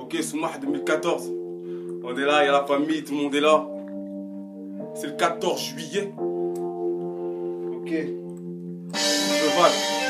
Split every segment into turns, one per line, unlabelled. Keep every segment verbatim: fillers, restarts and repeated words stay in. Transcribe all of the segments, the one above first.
Ok, Soumah deux mille quatorze. On est là, il y a la famille, tout le monde est là. C'est le quatorze juillet. Ok. Cheval.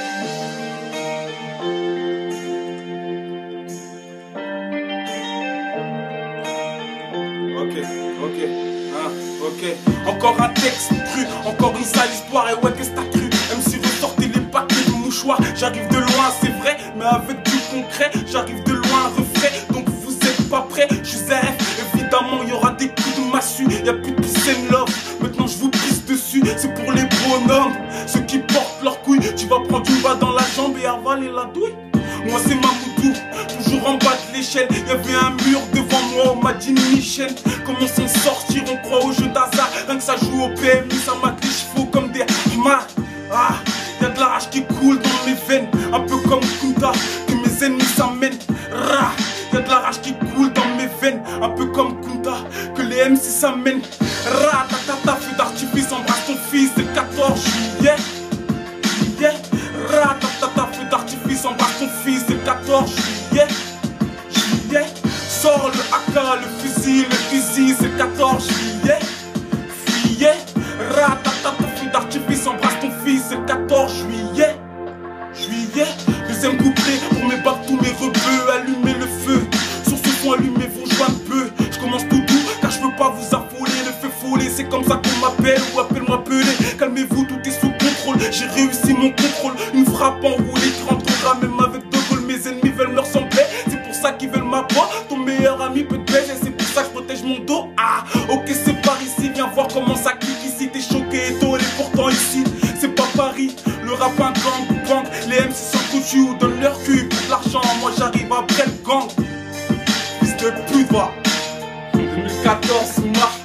Ok, ok, hein, ok. Encore un texte cru, encore une sale histoire. Et ouais, qu'est-ce que t'as cru? M C ressortez les paquets de mouchoirs. J'arrive de loin, c'est vrai, mais avec du concret. J'arrive de loin, refrais, donc vous êtes pas prêts. Je suis Z F, évidemment, il y aura des coups de massue. Y'a plus de peace and love, maintenant je vous pisse dessus. C'est pour les bonhommes, ceux qui portent leurs couilles. Tu vas prendre une balle dans la jambe et avaler la douille. Moi c'est Mamoudou, toujours en bas de l'échelle. Y'avait un mur devant moi, on m'a dit Michel. Comment s'en sortir, on croit au jeu d'hasard. Rien que ça joue au P M U, ça mate les chevaux comme des marques. Ah, y'a de la rage qui coule dans mes veines, un peu comme Kunta, que mes ennemis s'amènent. Rah, y'a de la rage qui coule dans mes veines, un peu comme Kunta, que les M C s'amènent. Rah, ta ta ta, feu d'artifice, embrasse ton fils, c'est le quatorze juillet. Juillet, rah, ta ta ta, feu d'artifice, embrasse ton fils, c'est le quatorze juillet. Juillet, sors le A K, le fusil, le Uzi, c'est le quatorze juillet. Juillet, rah, ta ta ta, feu d'artifice, embrasse ton fils, c'est le quatorze juillet. Juillet, deuxième couplet pour mes bacs, tous mes rebeux, allumez le feu. Sur ce son, allumez vos joints de peu. Je commence tout doux, car je veux pas vous affoler. Le feu follet, c'est comme ça qu'on m'appelle, ou appelle-moi Pelé. Calmez-vous, tout est sous contrôle, j'ai réussi mon contrôle. Une frappe enroulée qui rentrera même avec De Gaulle. Mes ennemis veulent me ressembler, c'est pour ça qu'ils veulent ma voix. Ton meilleur ami peut te baiser, c'est pour ça que je protège mon dos. Ah, ok, c'est par ici, viens voir comment ça kick ici. T'es choqué, étonné, pourtant ici, c'est pas Paris. Le rap un gang, gang, les M C sont coutus ou donnent leur cul pour de l'argent. Moi j'arrive après le gang. Fils de pute, va. deux mille quatorze, Soumah.